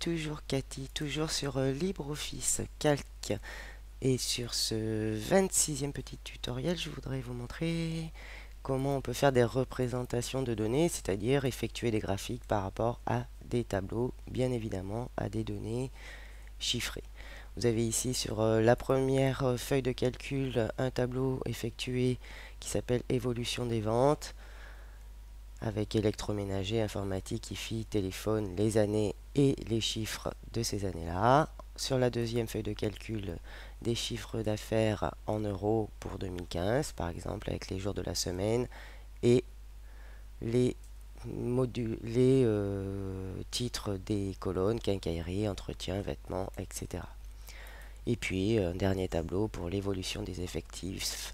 toujours Cathy, toujours sur LibreOffice Calc. Et sur ce 26e petit tutoriel, je voudrais vous montrer comment on peut faire des représentations de données, c'est-à-dire effectuer des graphiques par rapport à des tableaux, bien évidemment à des données chiffrées. Vous avez ici sur la première feuille de calcul un tableau effectué qui s'appelle évolution des ventes, avec électroménager, informatique, IFI, téléphone, les années et les chiffres de ces années-là. Sur la deuxième feuille de calcul, des chiffres d'affaires en euros pour 2015, par exemple, avec les jours de la semaine et les titres des colonnes, quincaillerie, entretien, vêtements, etc. Et puis, un dernier tableau pour l'évolution des effectifs.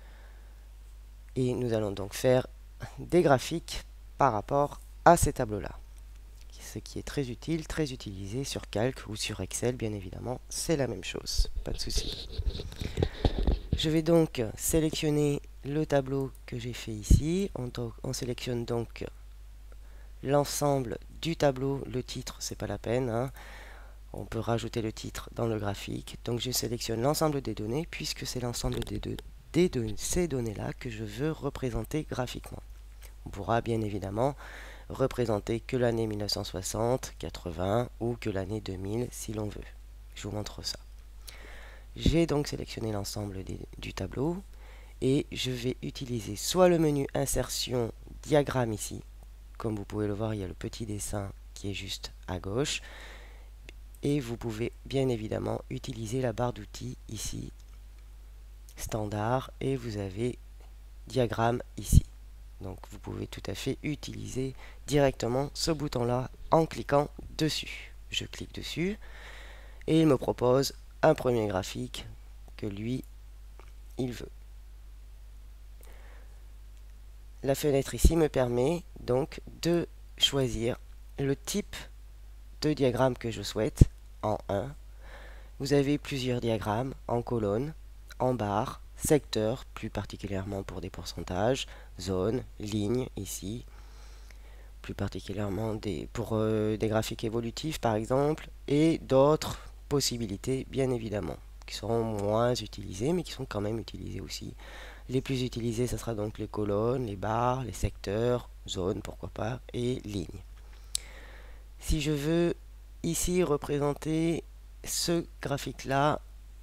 Et nous allons donc faire des graphiques par rapport à ces tableaux-là. Ce qui est très utile, très utilisé sur Calc ou sur Excel, bien évidemment, c'est la même chose, pas de souci. Je vais donc sélectionner le tableau que j'ai fait ici. On sélectionne donc l'ensemble du tableau. Le titre, c'est pas la peine, hein. On peut rajouter le titre dans le graphique. Donc je sélectionne l'ensemble des données, puisque c'est l'ensemble ces données-là que je veux représenter graphiquement. On pourra bien évidemment représenter que l'année 1960, 80 ou que l'année 2000 si l'on veut. Je vous montre ça. J'ai donc sélectionné l'ensemble du tableau et je vais utiliser soit le menu insertion diagramme ici. Comme vous pouvez le voir, il y a le petit dessin qui est juste à gauche. Et vous pouvez bien évidemment utiliser la barre d'outils ici, standard, et vous avez diagramme ici. Donc vous pouvez tout à fait utiliser directement ce bouton-là en cliquant dessus. Je clique dessus et il me propose un premier graphique que lui, il veut. La fenêtre ici me permet donc de choisir le type de diagramme que je souhaite en 1. Vous avez plusieurs diagrammes en colonne, en barre, secteur, plus particulièrement pour des pourcentages, zone, ligne ici, plus particulièrement pour des graphiques évolutifs par exemple, et d'autres possibilités bien évidemment, qui seront moins utilisées mais qui sont quand même utilisées aussi. Les plus utilisés, ça sera donc les colonnes, les barres, les secteurs, zones pourquoi pas, et lignes. Si je veux ici représenter ce graphique-là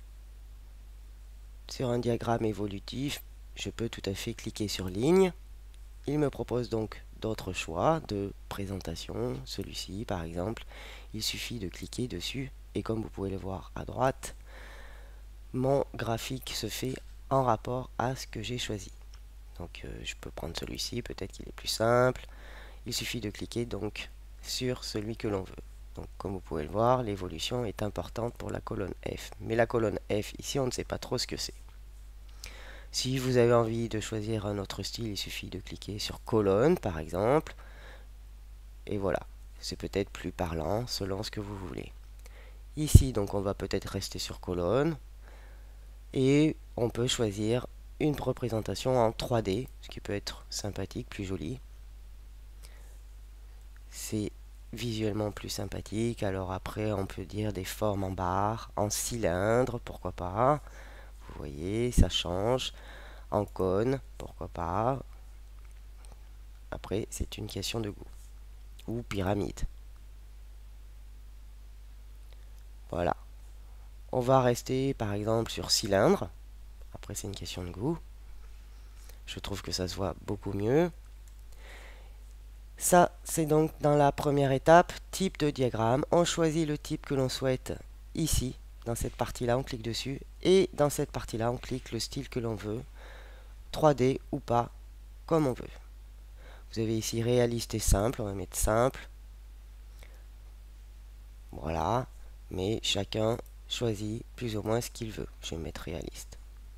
sur un diagramme évolutif, je peux tout à fait cliquer sur ligne. Il me propose donc d'autres choix de présentation, celui-ci par exemple. Il suffit de cliquer dessus et comme vous pouvez le voir à droite, mon graphique se fait en rapport à ce que j'ai choisi. Donc je peux prendre celui-ci, peut-être qu'il est plus simple. Il suffit de cliquer donc sur celui que l'on veut. Donc comme vous pouvez le voir, l'évolution est importante pour la colonne F. Mais la colonne F, ici, on ne sait pas trop ce que c'est. Si vous avez envie de choisir un autre style, il suffit de cliquer sur colonne, par exemple. Et voilà, c'est peut-être plus parlant selon ce que vous voulez. Ici, donc, on va peut-être rester sur colonne. Et on peut choisir une représentation en 3D, ce qui peut être sympathique, plus joli. C'est visuellement plus sympathique. Alors après, on peut dire des formes en barre, en cylindre, pourquoi pas. Vous voyez, ça change. En cône, pourquoi pas. Après, c'est une question de goût. Ou pyramide. Voilà. On va rester par exemple sur cylindre. Après, c'est une question de goût. Je trouve que ça se voit beaucoup mieux. Ça, c'est donc dans la première étape, type de diagramme. On choisit le type que l'on souhaite ici. Dans cette partie-là, on clique dessus. Et dans cette partie-là, on clique le style que l'on veut. 3D ou pas, comme on veut. Vous avez ici réaliste et simple. On va mettre simple. Voilà. Mais chacun choisit plus ou moins ce qu'il veut. Je vais mettre réaliste.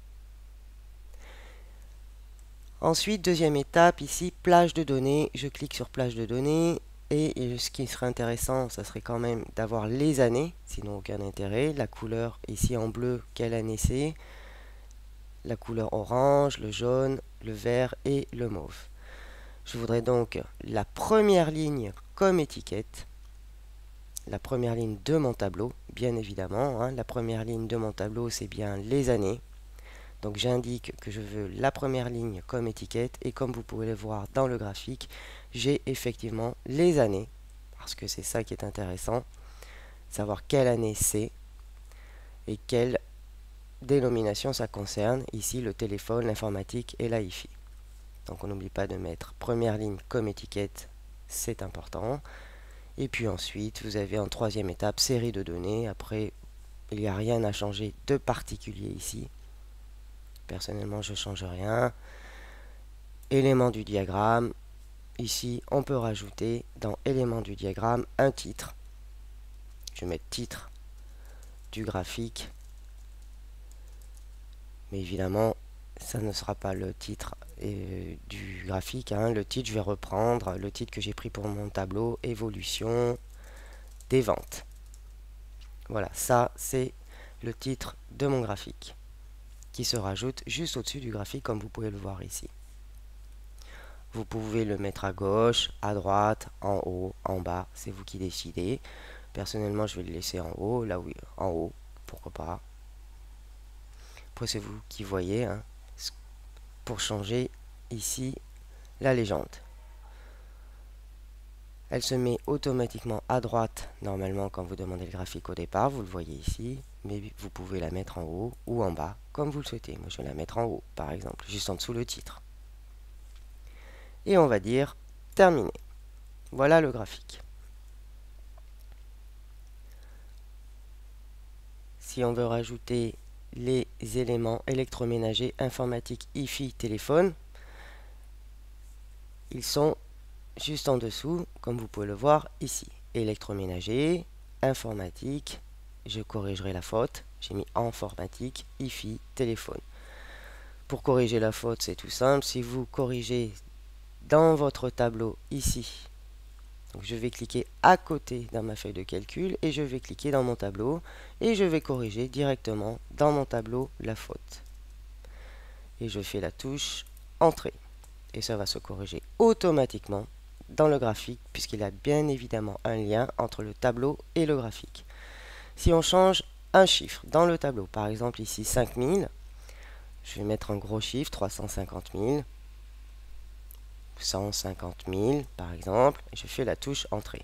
Ensuite, deuxième étape, ici, plage de données. Je clique sur plage de données. Et ce qui serait intéressant, ça serait quand même d'avoir les années, sinon aucun intérêt. La couleur, ici en bleu, quelle année c'est. La couleur orange, le jaune, le vert et le mauve. Je voudrais donc la première ligne comme étiquette. la première ligne de mon tableau, bien évidemment. La première ligne de mon tableau, c'est bien les années. Donc j'indique que je veux la première ligne comme étiquette et comme vous pouvez le voir dans le graphique, j'ai effectivement les années, parce que c'est ça qui est intéressant, savoir quelle année c'est et quelle dénomination ça concerne. Ici le téléphone, l'informatique et la hi-fi. Donc on n'oublie pas de mettre première ligne comme étiquette, c'est important. Et puis ensuite vous avez en troisième étape série de données. Après il n'y a rien à changer de particulier ici. Personnellement, je ne change rien. Élément du diagramme. Ici, on peut rajouter dans élément du diagramme un titre. Je vais mettre titre du graphique. Mais évidemment, ça ne sera pas le titre du graphique. Le titre, je vais reprendre le titre que j'ai pris pour mon tableau, évolution des ventes. Voilà, ça, c'est le titre de mon graphique, qui se rajoute juste au-dessus du graphique comme vous pouvez le voir ici. Vous pouvez le mettre à gauche, à droite, en haut, en bas, c'est vous qui décidez. Personnellement, je vais le laisser en haut, là où en haut, pourquoi pas. Après, c'est vous qui voyez, pour changer ici la légende. Elle se met automatiquement à droite, normalement, quand vous demandez le graphique au départ, vous le voyez ici, mais vous pouvez la mettre en haut ou en bas, comme vous le souhaitez. Moi, je vais la mettre en haut, par exemple, juste en dessous le titre. Et on va dire terminé. Voilà le graphique. Si on veut rajouter les éléments électroménagers, informatique, hi-fi, téléphone, ils sont juste en dessous, comme vous pouvez le voir ici. Électroménager, informatique, je corrigerai la faute, j'ai mis informatique, hi-fi, téléphone. Pour corriger la faute, c'est tout simple, si vous corrigez dans votre tableau ici, donc je vais cliquer à côté dans ma feuille de calcul et je vais cliquer dans mon tableau et je vais corriger directement dans mon tableau la faute. Et je fais la touche Entrée. Et ça va se corriger automatiquement dans le graphique puisqu'il y a bien évidemment un lien entre le tableau et le graphique. Si on change un chiffre dans le tableau, par exemple ici 5000, je vais mettre un gros chiffre, 350 000. 150 000 par exemple, et je fais la touche Entrée.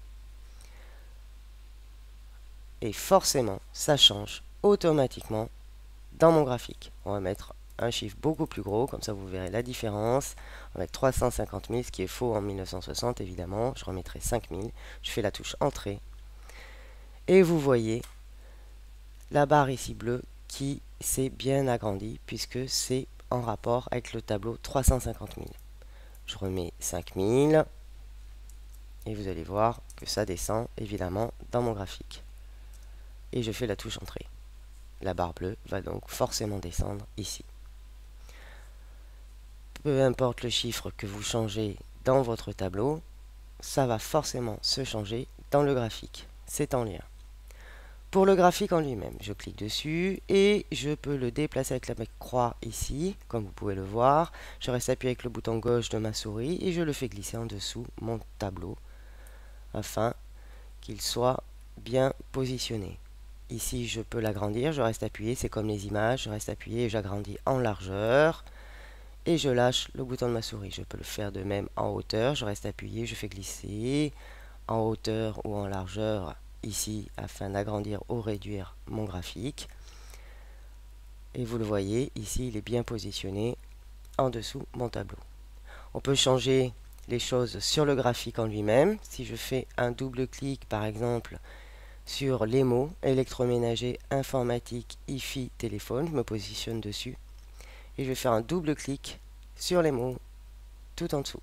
Et forcément, ça change automatiquement dans mon graphique. On va mettre un chiffre beaucoup plus gros, comme ça vous verrez la différence. On va mettre 350 000, ce qui est faux en 1960 évidemment. Je remettrai 5000, je fais la touche Entrée. Et vous voyez la barre ici bleue qui s'est bien agrandie, puisque c'est en rapport avec le tableau 350 000. Je remets 5000 et vous allez voir que ça descend évidemment dans mon graphique. Et je fais la touche Entrée. La barre bleue va donc forcément descendre ici. Peu importe le chiffre que vous changez dans votre tableau, ça va forcément se changer dans le graphique. C'est en lien. Pour le graphique en lui-même, je clique dessus et je peux le déplacer avec la croix ici, comme vous pouvez le voir. Je reste appuyé avec le bouton gauche de ma souris et je le fais glisser en dessous mon tableau afin qu'il soit bien positionné. Ici, je peux l'agrandir, je reste appuyé, c'est comme les images, je reste appuyé et j'agrandis en largeur et je lâche le bouton de ma souris. Je peux le faire de même en hauteur, je reste appuyé, je fais glisser en hauteur ou en largeur ici afin d'agrandir ou réduire mon graphique. Et vous le voyez, ici il est bien positionné en dessous mon tableau. On peut changer les choses sur le graphique en lui-même. Si je fais un double clic par exemple sur les mots électroménager, informatique, hi-fi, téléphone, je me positionne dessus et je vais faire un double clic sur les mots tout en dessous.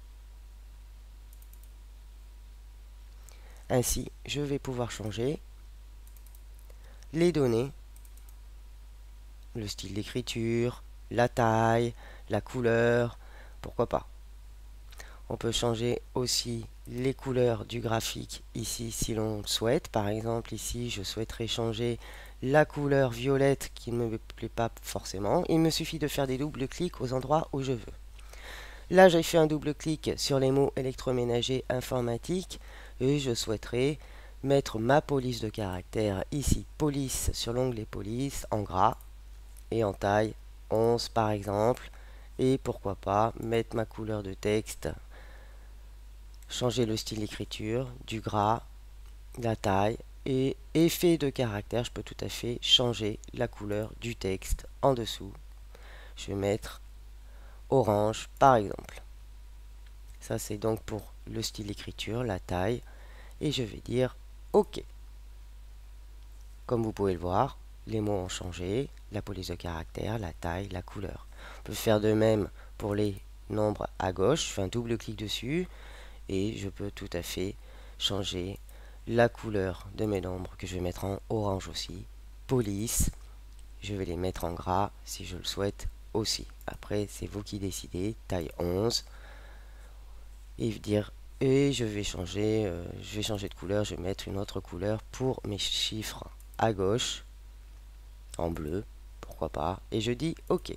Ainsi, je vais pouvoir changer les données, le style d'écriture, la taille, la couleur, pourquoi pas. On peut changer aussi les couleurs du graphique ici si l'on le souhaite. Par exemple, ici, je souhaiterais changer la couleur violette qui ne me plaît pas forcément. Il me suffit de faire des doubles clics aux endroits où je veux. Là, j'ai fait un double clic sur les mots électroménager, informatique et je souhaiterais mettre ma police de caractère ici, police sur l'onglet police en gras et en taille 11 par exemple, et pourquoi pas mettre ma couleur de texte, changer le style d'écriture, du gras, la taille, et effet de caractère, je peux tout à fait changer la couleur du texte en dessous. Je vais mettre orange par exemple. Ça c'est donc pour le style d'écriture, la taille, et je vais dire OK. Comme vous pouvez le voir, les mots ont changé, la police de caractère, la taille, la couleur. On peut faire de même pour les nombres à gauche, je fais un double clic dessus et je peux tout à fait changer la couleur de mes nombres que je vais mettre en orange aussi. Police, je vais les mettre en gras si je le souhaite aussi. Après, c'est vous qui décidez, taille 11 et je vais changer de couleur, je vais mettre une autre couleur pour mes chiffres à gauche en bleu, pourquoi pas, et je dis OK.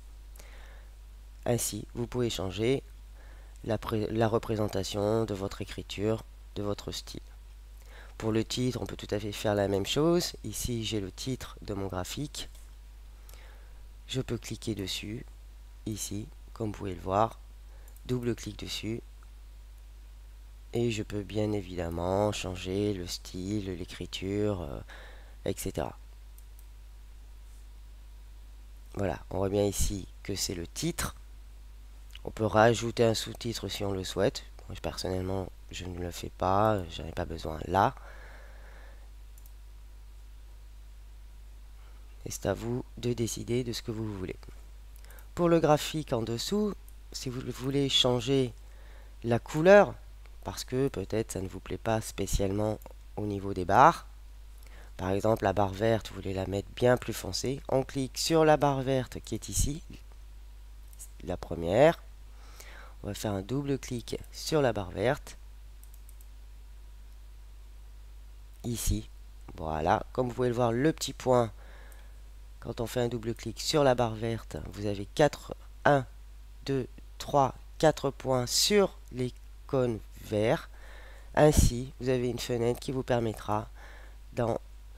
Ainsi, vous pouvez changer la représentation de votre écriture, de votre style. Pour le titre, on peut tout à fait faire la même chose. Ici, j'ai le titre de mon graphique. Je peux cliquer dessus, ici, comme vous pouvez le voir, double clic dessus, et je peux bien évidemment changer le style, l'écriture, etc. Voilà, on voit bien ici que c'est le titre. On peut rajouter un sous-titre si on le souhaite. Moi, personnellement, je ne le fais pas, j'en ai pas besoin là. Et c'est à vous de décider de ce que vous voulez. Pour le graphique en dessous, si vous voulez changer la couleur, parce que peut-être ça ne vous plaît pas spécialement au niveau des barres, par exemple la barre verte, vous voulez la mettre bien plus foncée, on clique sur la barre verte qui est ici, la première, on va faire un double clic sur la barre verte, ici, voilà, comme vous pouvez le voir, le petit point, quand on fait un double clic sur la barre verte, vous avez 1, 2, 3, 4 points sur l'icône vert. Ainsi, vous avez une fenêtre qui vous permettra d'en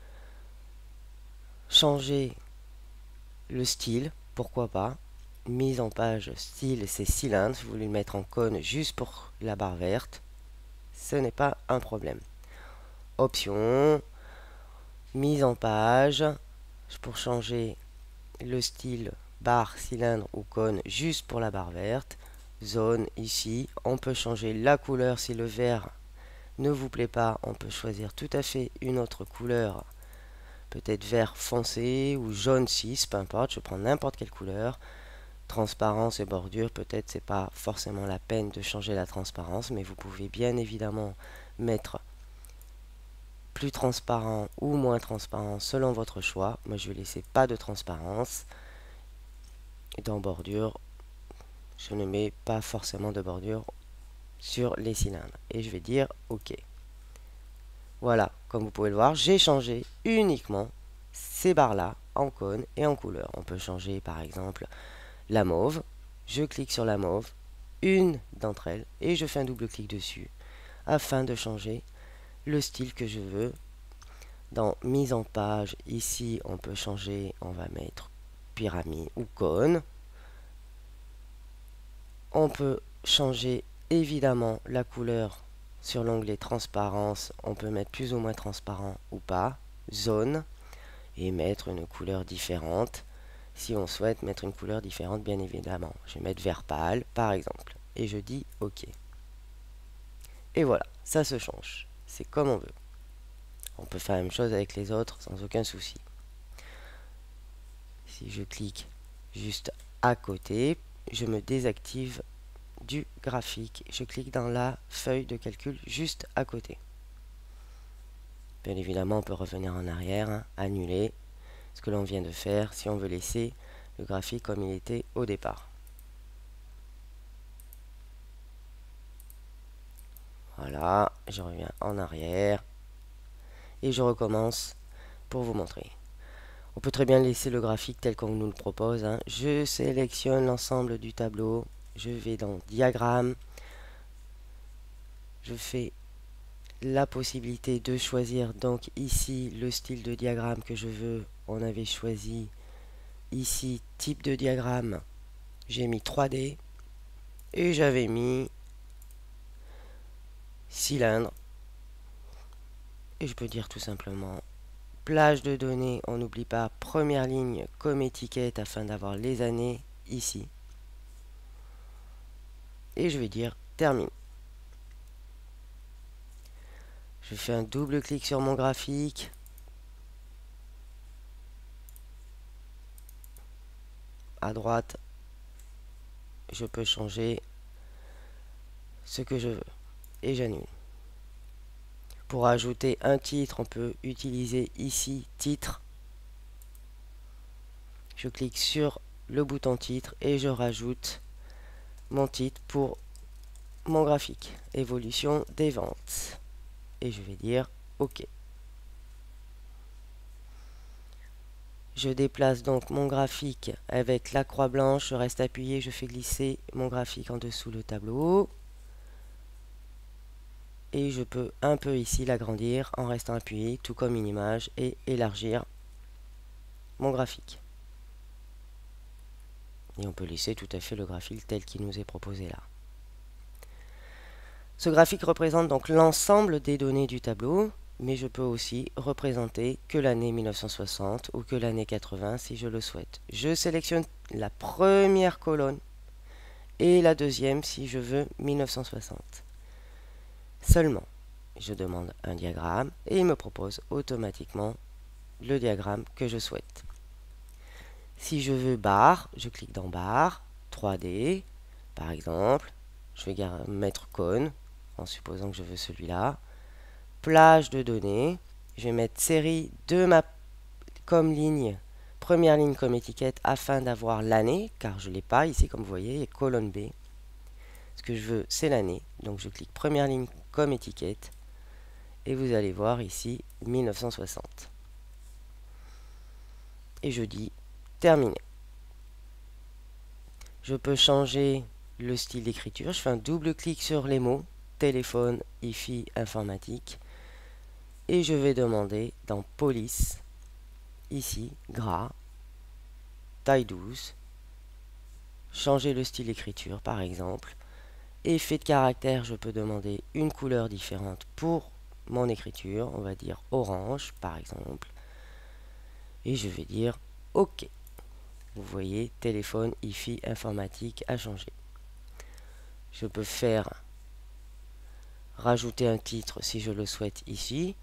changer le style, pourquoi pas. Mise en page style, c'est cylindre. Si vous voulez le mettre en cône juste pour la barre verte, ce n'est pas un problème. Option, mise en page, pour changer le style barre, cylindre ou cône juste pour la barre verte. Zone ici, on peut changer la couleur si le vert ne vous plaît pas, on peut choisir tout à fait une autre couleur, peut-être vert foncé ou jaune 6, peu importe, je prends n'importe quelle couleur. Transparence et bordure, peut-être c'est pas forcément la peine de changer la transparence, mais vous pouvez bien évidemment mettre plus transparent ou moins transparent selon votre choix. Moi je vais laisser pas de transparence. Et dans bordure, je ne mets pas forcément de bordure sur les cylindres. Et je vais dire OK. Voilà, comme vous pouvez le voir, j'ai changé uniquement ces barres-là en cône et en couleur. On peut changer par exemple la mauve. Je clique sur la mauve, une d'entre elles, et je fais un double clic dessus afin de changer le style que je veux. Dans mise en page, ici on peut changer, on va mettre pyramide ou cône. On peut changer évidemment la couleur sur l'onglet transparence, on peut mettre plus ou moins transparent ou pas, zone, et mettre une couleur différente. Si on souhaite mettre une couleur différente, bien évidemment. Je vais mettre vert pâle, par exemple, et je dis OK. Et voilà, ça se change. C'est comme on veut. On peut faire la même chose avec les autres sans aucun souci. Si je clique juste à côté, je me désactive du graphique. Je clique dans la feuille de calcul juste à côté. Bien évidemment, on peut revenir en arrière, annuler ce que l'on vient de faire si on veut laisser le graphique comme il était au départ. Voilà, je reviens en arrière et je recommence pour vous montrer. On peut très bien laisser le graphique tel qu'on nous le propose. Je sélectionne l'ensemble du tableau, je vais dans diagramme, je fais la possibilité de choisir donc ici le style de diagramme que je veux. On avait choisi ici type de diagramme, j'ai mis 3D et j'avais mis cylindre, et je peux dire tout simplement plage de données. On n'oublie pas première ligne comme étiquette afin d'avoir les années ici, et je vais dire termine. Je fais un double clic sur mon graphique. À droite, je peux changer ce que je veux et j'annule. Pour ajouter un titre, on peut utiliser ici titre. Je clique sur le bouton titre et je rajoute mon titre pour mon graphique. Évolution des ventes. Et je vais dire OK. Je déplace donc mon graphique avec la croix blanche, je reste appuyé, je fais glisser mon graphique en dessous le tableau. Et je peux un peu ici l'agrandir en restant appuyé, tout comme une image, et élargir mon graphique. Et on peut laisser tout à fait le graphique tel qu'il nous est proposé là. Ce graphique représente donc l'ensemble des données du tableau, mais je peux aussi représenter que l'année 1960 ou que l'année 80 si je le souhaite. Je sélectionne la première colonne et la deuxième si je veux 1960. Seulement, je demande un diagramme et il me propose automatiquement le diagramme que je souhaite. Si je veux barre, je clique dans barre, 3D, par exemple, je vais mettre cône, en supposant que je veux celui-là. Plage de données, je vais mettre série de ma comme ligne, première ligne comme étiquette afin d'avoir l'année, car je ne l'ai pas ici comme vous voyez, et colonne B. Ce que je veux c'est l'année, donc je clique première ligne comme étiquette, et vous allez voir ici 1960. Et je dis terminé. Je peux changer le style d'écriture, je fais un double clic sur les mots, téléphone, IFI, informatique, et je vais demander dans police, ici, gras, taille 12, changer le style d'écriture par exemple, effet de caractère, je peux demander une couleur différente pour mon écriture, on va dire orange par exemple, et je vais dire OK. Vous voyez, téléphone, IFI, informatique a changé. Je peux faire rajouter un titre si je le souhaite ici,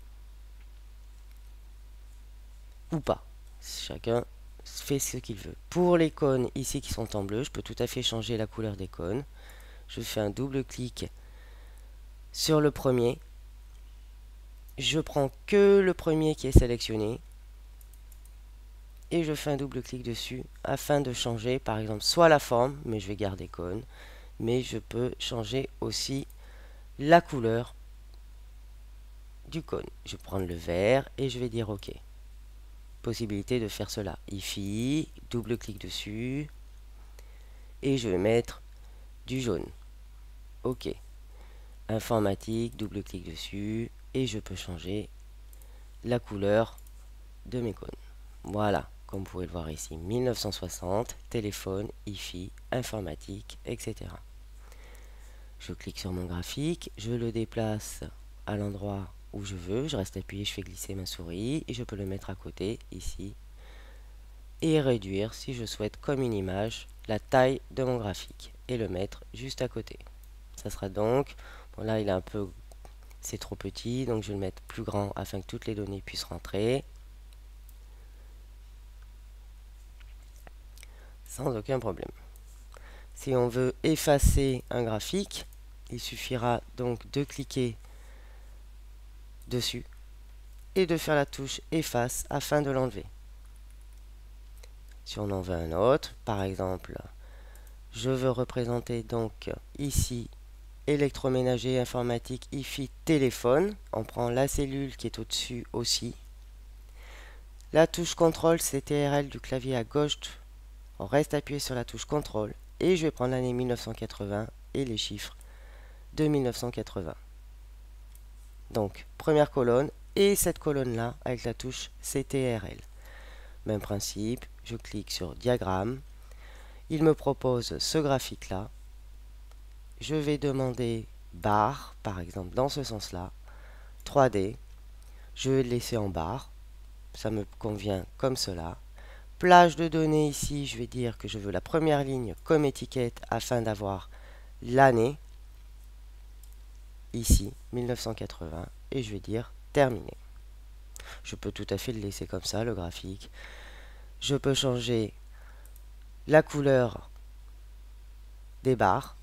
ou pas. Chacun fait ce qu'il veut. Pour les cônes ici qui sont en bleu, je peux tout à fait changer la couleur des cônes. Je fais un double clic sur le premier. Je prends que le premier qui est sélectionné. Et je fais un double clic dessus afin de changer par exemple soit la forme, mais je vais garder cône, mais je peux changer aussi la couleur du cône. Je vais prendre le vert et je vais dire OK. Possibilité de faire cela. IFI, double clic dessus et je vais mettre du jaune. OK. Informatique, double clic dessus et je peux changer la couleur de mes cônes. Voilà. Comme vous pouvez le voir ici, 1960, téléphone, IFI, informatique, etc. Je clique sur mon graphique, je le déplace à l'endroit où je veux, je reste appuyé, je fais glisser ma souris et je peux le mettre à côté, ici, et réduire, si je souhaite, comme une image, la taille de mon graphique et le mettre juste à côté. Ça sera donc, bon là il est un peu, c'est trop petit, donc je vais le mettre plus grand afin que toutes les données puissent rentrer. Sans aucun problème. Si on veut effacer un graphique, il suffira donc de cliquer dessus et de faire la touche efface afin de l'enlever. Si on en veut un autre, par exemple, je veux représenter donc ici électroménager, informatique, IFI, téléphone. On prend la cellule qui est au-dessus aussi. La touche CTRL, CTRL du clavier à gauche. On reste appuyé sur la touche CTRL et je vais prendre l'année 1980 et les chiffres de 1980. Donc, première colonne et cette colonne-là avec la touche CTRL. Même principe, je clique sur diagramme. Il me propose ce graphique-là. Je vais demander barre, par exemple, dans ce sens-là. 3D. Je vais le laisser en barre. Ça me convient comme cela. Plage de données ici, je vais dire que je veux la première ligne comme étiquette afin d'avoir l'année. Ici, 1980. Et je vais dire terminé. Je peux tout à fait le laisser comme ça, le graphique. Je peux changer la couleur des barres.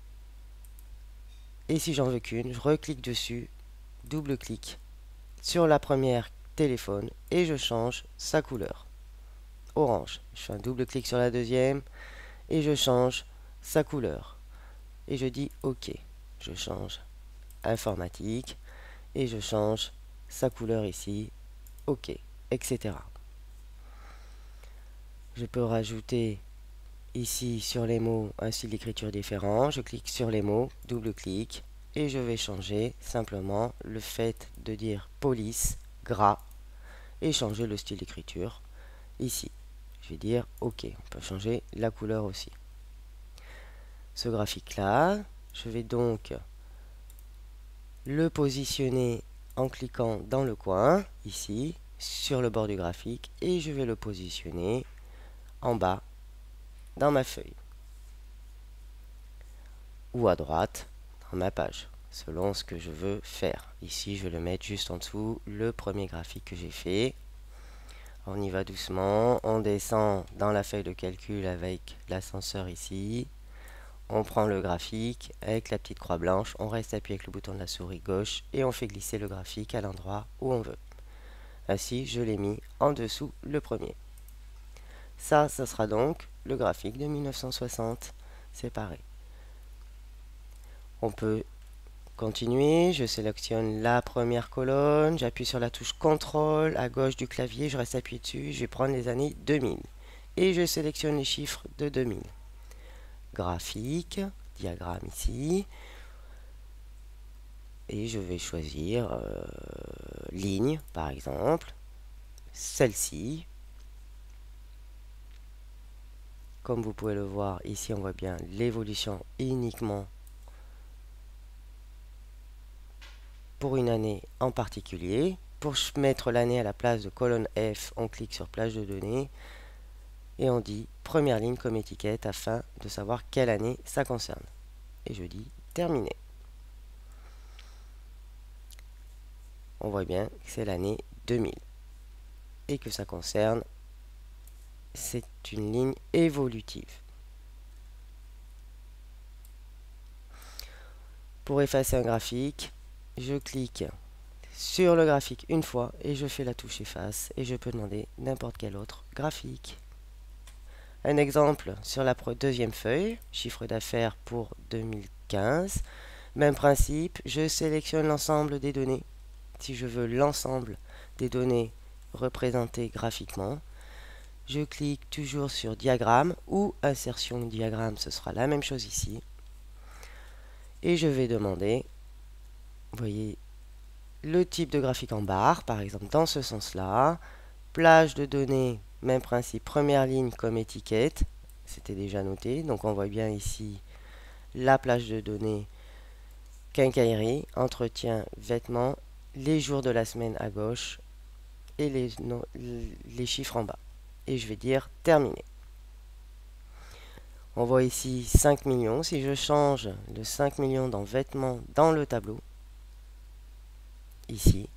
Et si j'en veux qu'une, je reclique dessus, double-clic sur la première téléphone et je change sa couleur. Orange. Je fais un double-clic sur la deuxième et je change sa couleur. Et je dis OK. Je change informatique et je change sa couleur ici. OK, etc. Je peux rajouter ici sur les mots un style d'écriture différent. Je clique sur les mots, double-clic et je vais changer simplement le fait de dire police, gras et changer le style d'écriture ici. Je vais dire OK. On peut changer la couleur aussi. Ce graphique-là, je vais donc le positionner en cliquant dans le coin, ici, sur le bord du graphique, et je vais le positionner en bas dans ma feuille. Ou à droite dans ma page, selon ce que je veux faire. Ici, je vais le mettre juste en dessous, le premier graphique que j'ai fait. On y va doucement, on descend dans la feuille de calcul avec l'ascenseur ici. On prend le graphique avec la petite croix blanche, on reste appuyé avec le bouton de la souris gauche et on fait glisser le graphique à l'endroit où on veut. Ainsi, je l'ai mis en dessous le premier. Ça sera donc le graphique de 1960 séparé. On peut continuer, je sélectionne la première colonne, j'appuie sur la touche CTRL à gauche du clavier, je reste appuyé dessus, je vais prendre les années 2000 et je sélectionne les chiffres de 2000. Graphique, diagramme ici, et je vais choisir ligne par exemple, celle-ci. Comme vous pouvez le voir ici, on voit bien l'évolution uniquement pour une année en particulier. Pour mettre l'année à la place de colonne F, on clique sur plage de données et on dit première ligne comme étiquette afin de savoir quelle année ça concerne. Et je dis terminé. On voit bien que c'est l'année 2000 et que ça concerne, c'est une ligne évolutive. Pour effacer un graphique, je clique sur le graphique une fois et je fais la touche efface et je peux demander n'importe quel autre graphique. Un exemple sur la deuxième feuille, chiffre d'affaires pour 2015. Même principe, je sélectionne l'ensemble des données. Si je veux l'ensemble des données représentées graphiquement, je clique toujours sur diagramme ou insertion diagramme, ce sera la même chose ici. Et je vais demander, vous voyez, le type de graphique en barre, par exemple dans ce sens-là. Plage de données, même principe, première ligne comme étiquette, c'était déjà noté. Donc on voit bien ici la plage de données quincaillerie, entretien, vêtements, les jours de la semaine à gauche et les chiffres en bas. Et je vais dire terminé. On voit ici 5 millions. Si je change le 5 millions dans vêtements dans le tableau, ici,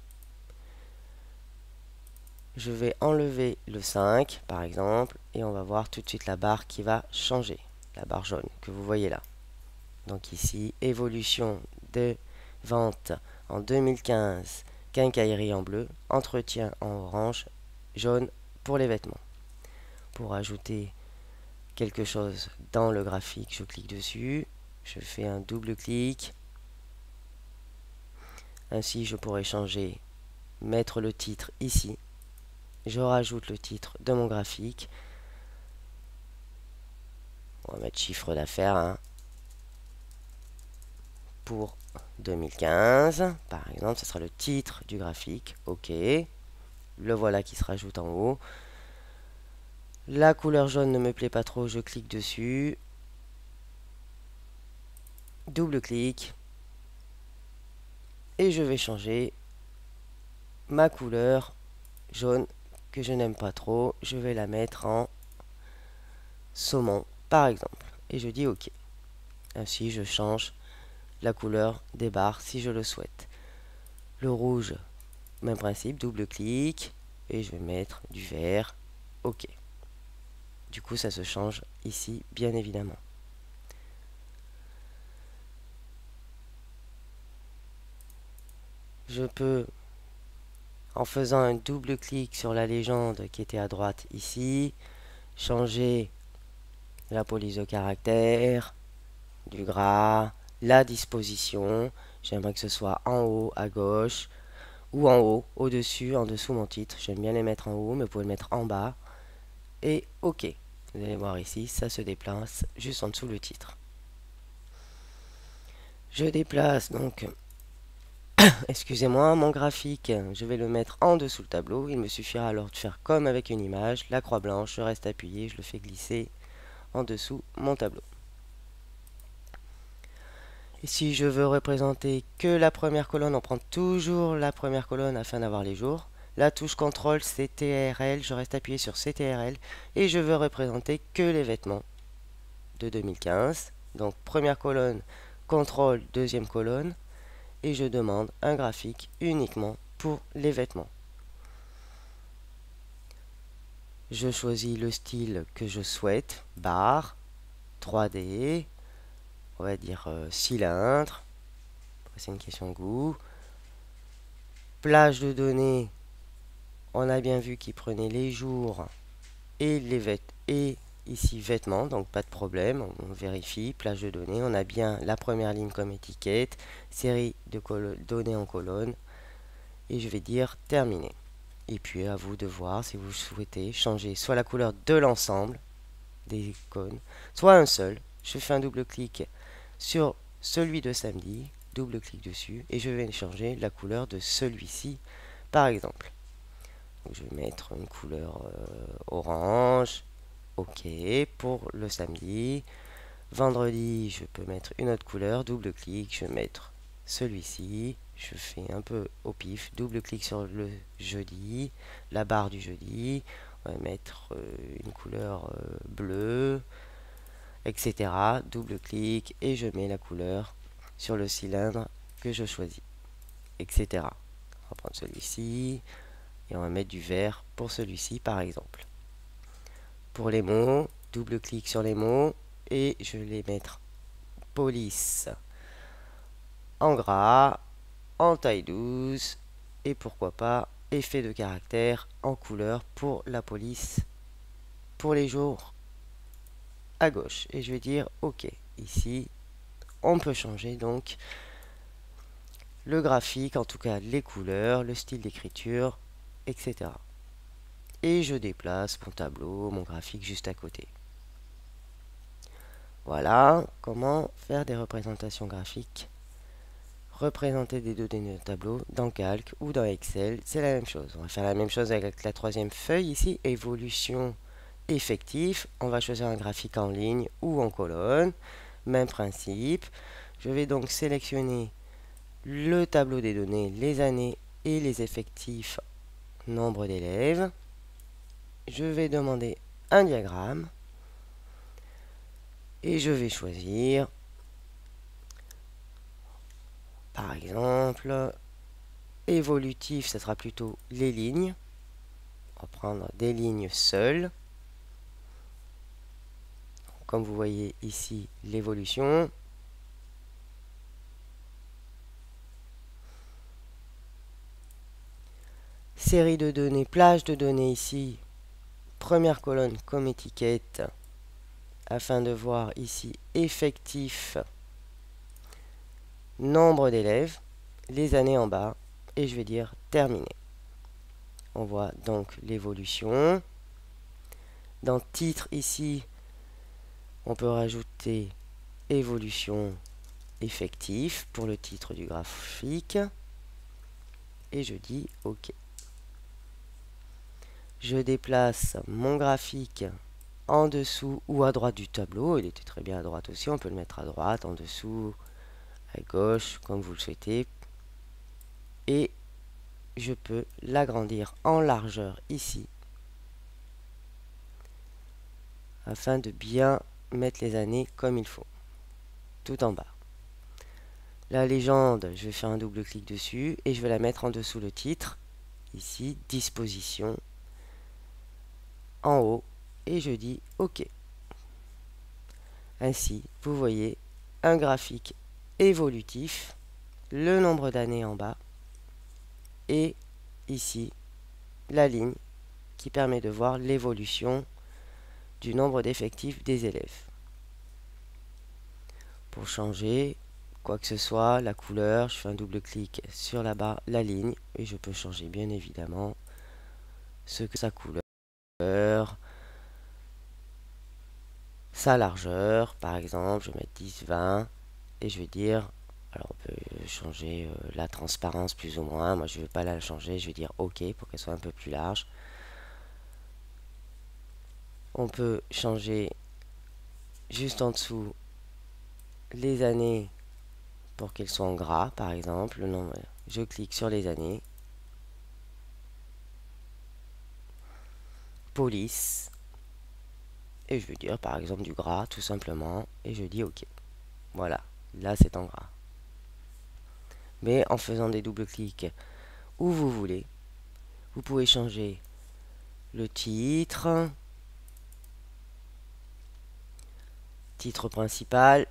je vais enlever le 5 par exemple et on va voir tout de suite la barre qui va changer, la barre jaune que vous voyez là. Donc ici, évolution des ventes en 2015, quincaillerie en bleu, entretien en orange, jaune pour les vêtements. Pour ajouter quelque chose dans le graphique, je clique dessus, je fais un double clic. Ainsi, je pourrais changer, mettre le titre ici. Je rajoute le titre de mon graphique. On va mettre chiffre d'affaires pour 2015. Par exemple, ce sera le titre du graphique. OK. Le voilà qui se rajoute en haut. La couleur jaune ne me plaît pas trop, je clique dessus. Double-clic. Et je vais changer ma couleur jaune que je n'aime pas trop. Je vais la mettre en saumon, par exemple. Et je dis OK. Ainsi, je change la couleur des barres si je le souhaite. Le rouge, même principe, double-clic. Et je vais mettre du vert. OK. Du coup, ça se change ici, bien évidemment. Je peux, en faisant un double-clic sur la légende qui était à droite ici, changer la police de caractère, du gras, la disposition. J'aimerais que ce soit en haut, à gauche, ou en haut, au-dessus, en dessous mon titre. J'aime bien les mettre en haut, mais vous pouvez le mettre en bas. Et OK. Vous allez voir ici, ça se déplace juste en dessous le titre. Je déplace donc, excusez-moi, mon graphique. Je vais le mettre en dessous le tableau. Il me suffira alors de faire comme avec une image, la croix blanche, je reste appuyé, je le fais glisser en dessous mon tableau. Et si je veux représenter que la première colonne, on prend toujours la première colonne afin d'avoir les jours. La touche CTRL, CTRL, je reste appuyé sur CTRL et je veux représenter que les vêtements de 2015. Donc première colonne, CTRL, deuxième colonne, et je demande un graphique uniquement pour les vêtements. Je choisis le style que je souhaite, barre, 3D, on va dire cylindre, c'est une question de goût. Plage de données, on a bien vu qu'il prenait les jours et ici vêtements, donc pas de problème, on vérifie, plage de données, on a bien la première ligne comme étiquette, série de données en colonne, et je vais dire terminé. Et puis à vous de voir si vous souhaitez changer soit la couleur de l'ensemble des icônes, soit un seul. Je fais un double-clic sur celui de samedi, double-clic dessus, et je vais changer la couleur de celui-ci, par exemple. Donc, je vais mettre une couleur orange, OK, pour le samedi. Vendredi, je peux mettre une autre couleur, double-clic, je vais mettre celui-ci. Je fais un peu au pif, double-clic sur le jeudi, la barre du jeudi. On va mettre une couleur bleue, etc. Double-clic et je mets la couleur sur le cylindre que je choisis, etc. On va prendre celui-ci et on va mettre du vert pour celui-ci par exemple. Pour les mots, double-clic sur les mots et je vais les mettre police en gras, en taille 12 et pourquoi pas effet de caractère en couleur pour la police pour les jours à gauche. Et je vais dire OK. Ici, on peut changer donc le graphique, en tout cas les couleurs, le style d'écriture, etc. Et je déplace mon tableau, mon graphique juste à côté. Voilà comment faire des représentations graphiques. Représenter des données de tableau dans Calc ou dans Excel, c'est la même chose. On va faire la même chose avec la troisième feuille ici, évolution effectif. On va choisir un graphique en ligne ou en colonne. Même principe. Je vais donc sélectionner le tableau des données, les années et les effectifs, nombre d'élèves. Je vais demander un diagramme et je vais choisir par exemple évolutif, ça sera plutôt les lignes. On va prendre des lignes seules. Comme vous voyez ici l'évolution. Série de données, plage de données ici. Première colonne comme étiquette. Afin de voir ici effectif, nombre d'élèves, les années en bas. Et je vais dire terminé. On voit donc l'évolution. Dans titre ici, on peut rajouter évolution effectif pour le titre du graphique et je dis OK. Je déplace mon graphique en dessous ou à droite du tableau. Il était très bien à droite aussi, on peut le mettre à droite, en dessous, à gauche, comme vous le souhaitez. Et je peux l'agrandir en largeur ici, afin de bien mettre les années comme il faut, tout en bas. La légende, je vais faire un double clic dessus et je vais la mettre en dessous le titre, ici, disposition, en haut, et je dis OK. Ainsi, vous voyez un graphique évolutif, le nombre d'années en bas, et ici, la ligne qui permet de voir l'évolution du nombre d'effectifs des élèves. Pour changer quoi que ce soit, la couleur, je fais un double clic sur la barre, la ligne, et je peux changer bien évidemment sa couleur, sa largeur, par exemple, je vais mettre 10, 20, et je vais dire, alors on peut changer la transparence plus ou moins, moi je ne veux pas la changer, je vais dire OK pour qu'elle soit un peu plus large. On peut changer juste en dessous les années pour qu'elles soient en gras, par exemple. Je clique sur les années. Police. Et je veux dire par exemple du gras, tout simplement. Et je dis OK. Voilà, là c'est en gras. Mais en faisant des doubles clics où vous voulez, vous pouvez changer le titre. Titre principal.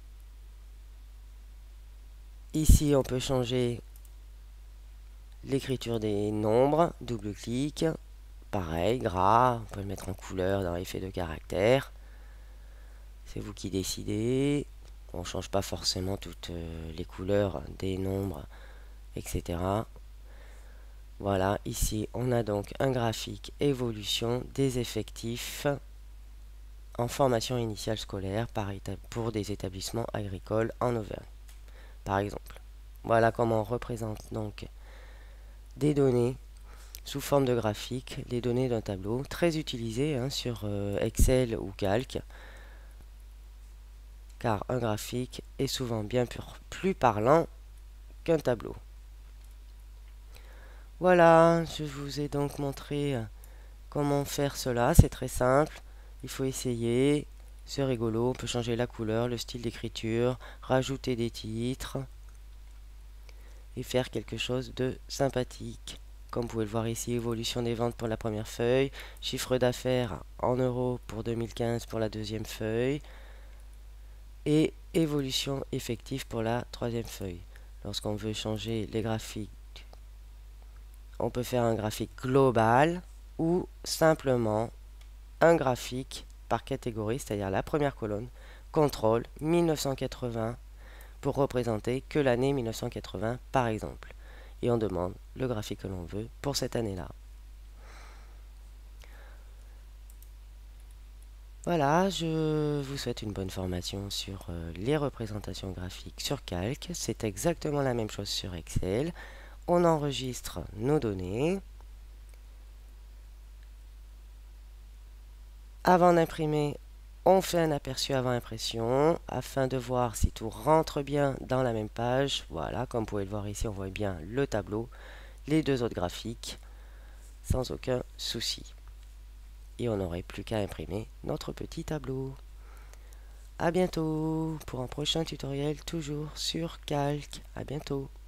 Ici, on peut changer l'écriture des nombres. Double clic. Pareil, gras. On peut le mettre en couleur dans l'effet de caractère. C'est vous qui décidez. On ne change pas forcément toutes les couleurs des nombres, etc. Voilà, ici, on a donc un graphique évolution des effectifs en formation initiale scolaire pour des établissements agricoles en Auvergne, par exemple. Voilà comment on représente donc des données sous forme de graphique, les données d'un tableau, très utilisé sur Excel ou Calc, car un graphique est souvent bien plus parlant qu'un tableau. Voilà, je vous ai donc montré comment faire cela, c'est très simple. Il faut essayer, c'est rigolo, on peut changer la couleur, le style d'écriture, rajouter des titres et faire quelque chose de sympathique. Comme vous pouvez le voir ici, évolution des ventes pour la première feuille, chiffre d'affaires en euros pour 2015 pour la deuxième feuille et évolution effective pour la troisième feuille. Lorsqu'on veut changer les graphiques, on peut faire un graphique global ou simplement un graphique par catégorie, c'est-à-dire la première colonne, contrôle 1980 pour représenter que l'année 1980 par exemple. Et on demande le graphique que l'on veut pour cette année-là. Voilà, je vous souhaite une bonne formation sur les représentations graphiques sur Calc. C'est exactement la même chose sur Excel. On enregistre nos données. Avant d'imprimer, on fait un aperçu avant impression afin de voir si tout rentre bien dans la même page. Voilà, comme vous pouvez le voir ici, on voit bien le tableau, les deux autres graphiques, sans aucun souci. Et on n'aurait plus qu'à imprimer notre petit tableau. A bientôt pour un prochain tutoriel toujours sur Calc. A bientôt.